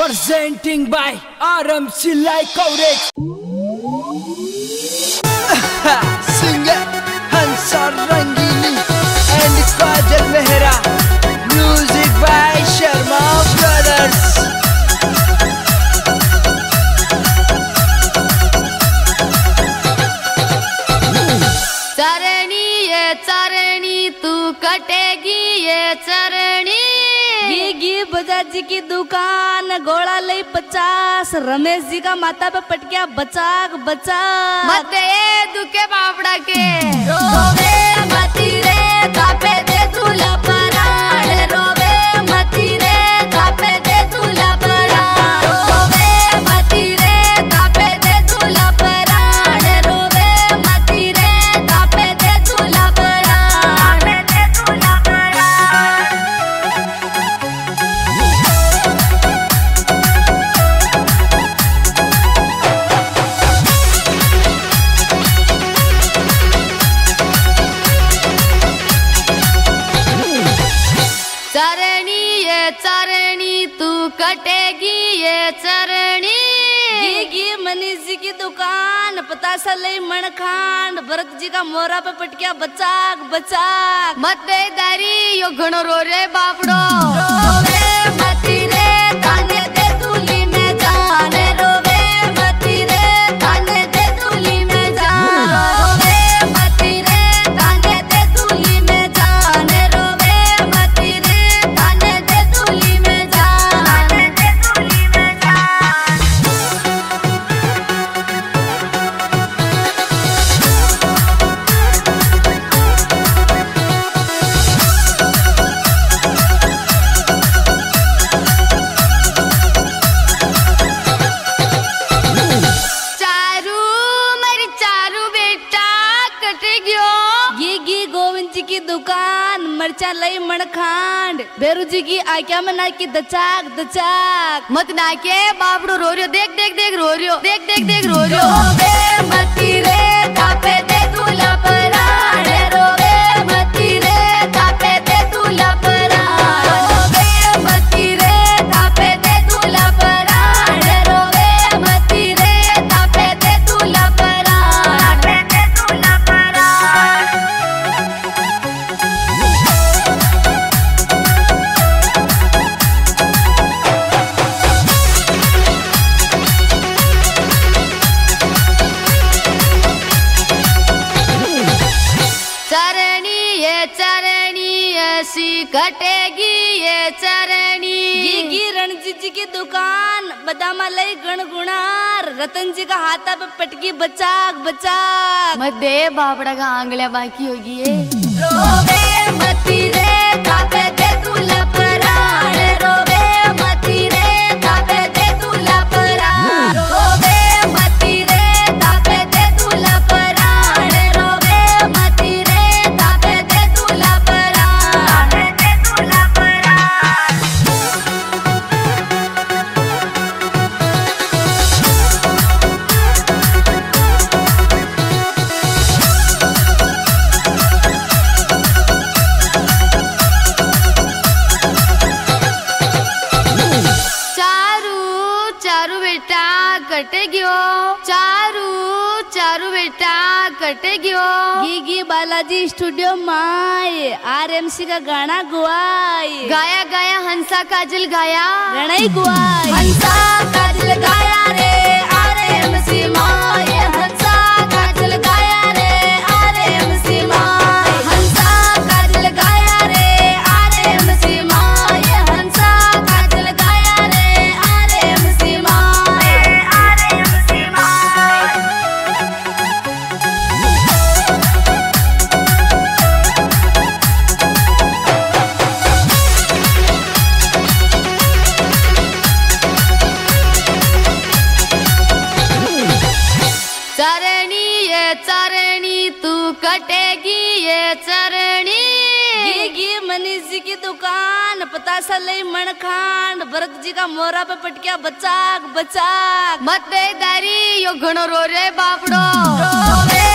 Presenting by RMC Live Coverage. Singer Hansar Rangini and Kajal Mehra. Music by Sharma Brothers. चरणी ये चरणी तू कटेगी ये चरणी गी बजाज जी की दुकान घोड़ा लई 50 रमेश जी का माथा पे पटकिया बचाक बचाक मत ये दुखे बापड़ा के रोवे मती रे कापे दे तुला पराण रोवे मती रे कापे दे तुला पराण रोवे मती रे कापे दे तुला पराण रोवे मती रे कापे दे तुला पराण दे तुला पराण चरणी ये चरणी तू कटेगी ये चरणी गी मनीष जी की दुकान पतासा लई मणखांड भरत जी का मोरा पे पटकिया बचाक बचाक मत दे दारी यो घणो रो रे बापड़ो रोवे मती रे ताने दे तुली में जाने रोवे मती रे ताने दे तुली में जान रोवे मती रे ताने दे तुली में जाने रोवे मती रे ताने दे तुली में जान ताने दे तुली में जान चारू मेरी चारू बेटा कट गयो गी गोविंद जी की दुकान मरचा लई मणखांड बेरू जी की आज्ञा में ना की दचाक दचाक मत नाके बापड़ो रो रियो देख देख देख रो रियो देख देख देख रो रियो रोवे मती रे कापे दे तुला पराण रोवे मती रे कापे दे तुला पराण रोवे मती रे कापे दे तुला पराण रोवे मती रे कापे दे तुला पराण कापे दे तुला पराण चरणी ये चरणी ऐसी कटेगी ये चरणी गी रणजीत जी की दुकान बदामा लई गणगुणार रतन जी का हाथा पे पटकी बचाक बचाक मत दे बापड़ा का आंगलिया बाकी होगी ये रोवे मती रे कापे दे तुला पराण रोवे मती रे कापे दे तुला पराण रोवे मती रे कापे दे तुला पराण रोवे मती रे कापे दे तुला पराण दे तुला पराण चारू चारू बेटा कट गयो चारू चारू बेटा कट गयो गी बालाजी स्टूडियो माय आरएमसी का गाना गुआई गाया गाया हंसा काजल गाया रणई गुआई हंसा काजल गाया रे आरएमसी माय हंसा काजल गाया रे आरएमसी माय हंसा काजल गाया रे आरएमसी माय हंसा काजल गाया रे आरएमसी माय आरएमसी माय चरणी ये चरणी तू कटेगी ये चरणी गी मनीष जी की दुकान पतासा लई मणखांड भरत जी का मोरा पे पटकिया बचाक बचाक मत दे दारी यो घणो रो रे बापड़ो रोवे